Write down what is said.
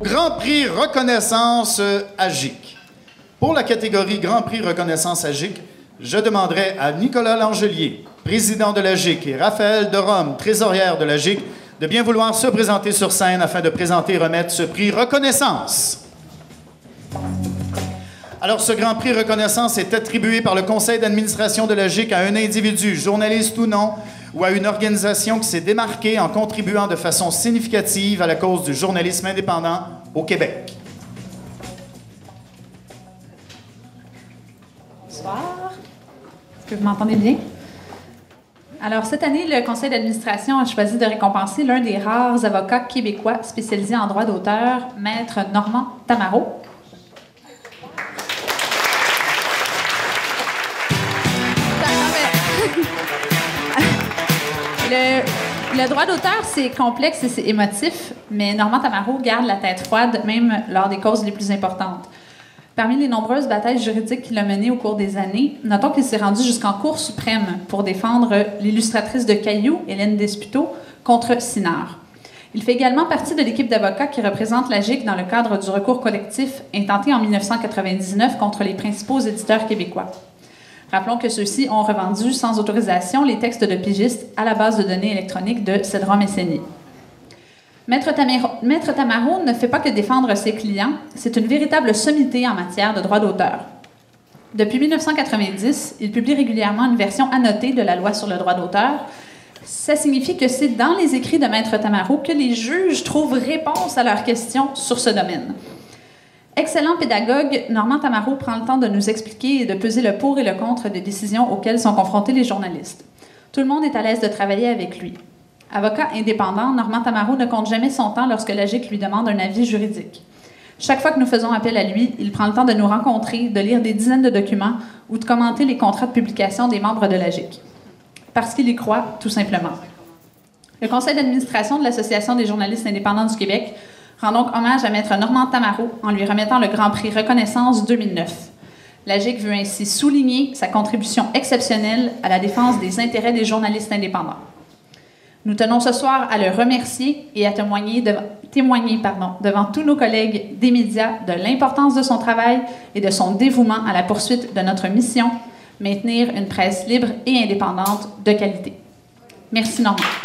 Grand Prix Reconnaissance AGIC. Pour la catégorie Grand Prix Reconnaissance AGIC, je demanderai à Nicolas Langelier, président de l'AGIC, et Raphaël de Rome, trésorière de l'AGIC, de bien vouloir se présenter sur scène afin de présenter et remettre ce prix Reconnaissance. Alors, ce Grand Prix Reconnaissance est attribué par le conseil d'administration de l'AGIC à un individu, journaliste ou non, ou à une organisation qui s'est démarquée en contribuant de façon significative à la cause du journalisme indépendant au Québec. Bonsoir. Est-ce que vous m'entendez bien? Alors, cette année, le conseil d'administration a choisi de récompenser l'un des rares avocats québécois spécialisés en droit d'auteur, Maître Normand Tamaro. Le droit d'auteur, c'est complexe et c'est émotif, mais Normand Tamaro garde la tête froide, même lors des causes les plus importantes. Parmi les nombreuses batailles juridiques qu'il a menées au cours des années, notons qu'il s'est rendu jusqu'en Cour suprême pour défendre l'illustratrice de Caillou, Hélène Desputot, contre Sinard. Il fait également partie de l'équipe d'avocats qui représente l'AGIC dans le cadre du recours collectif intenté en 1999 contre les principaux éditeurs québécois. Rappelons que ceux-ci ont revendu sans autorisation les textes de pigistes à la base de données électroniques de Cedron Messénier. Maître Tamaro ne fait pas que défendre ses clients, c'est une véritable sommité en matière de droit d'auteur. Depuis 1990, il publie régulièrement une version annotée de la loi sur le droit d'auteur. Ça signifie que c'est dans les écrits de Maître Tamaro que les juges trouvent réponse à leurs questions sur ce domaine. Excellent pédagogue, Normand Tamaro prend le temps de nous expliquer et de peser le pour et le contre des décisions auxquelles sont confrontés les journalistes. Tout le monde est à l'aise de travailler avec lui. Avocat indépendant, Normand Tamaro ne compte jamais son temps lorsque l'AGIC lui demande un avis juridique. Chaque fois que nous faisons appel à lui, il prend le temps de nous rencontrer, de lire des dizaines de documents ou de commenter les contrats de publication des membres de l'AGIC. Parce qu'il y croit, tout simplement. Le conseil d'administration de l'Association des journalistes indépendants du Québec rend donc hommage à Maître Normand Tamaro en lui remettant le Grand Prix Reconnaissance 2009. L'AGIC veut ainsi souligner sa contribution exceptionnelle à la défense des intérêts des journalistes indépendants. Nous tenons ce soir à le remercier et à témoigner devant tous nos collègues des médias de l'importance de son travail et de son dévouement à la poursuite de notre mission, maintenir une presse libre et indépendante de qualité. Merci Normand.